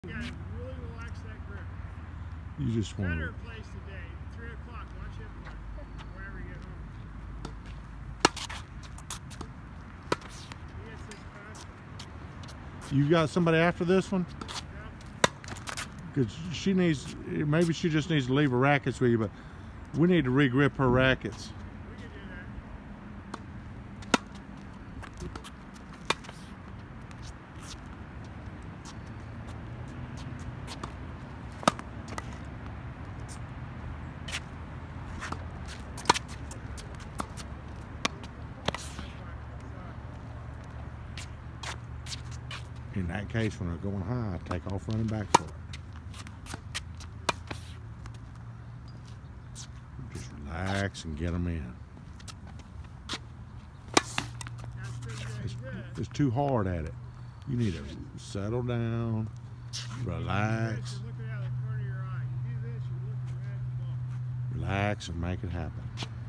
You gotta really relax that grip. You just want Better place today. 3 o'clock. Watch it wherever you get home. He gets this faster. You got somebody after this one? Yep. Because she needs, maybe she just needs to leave her rackets with you, but we need to re-grip her rackets. We can do that. In that case, when they're going high, I take off running back for it. Just relax and get them in. It's too hard at it. You need to settle down, relax. You're looking out of the corner of your eye. You do this, you're looking right at the ball. Relax and make it happen.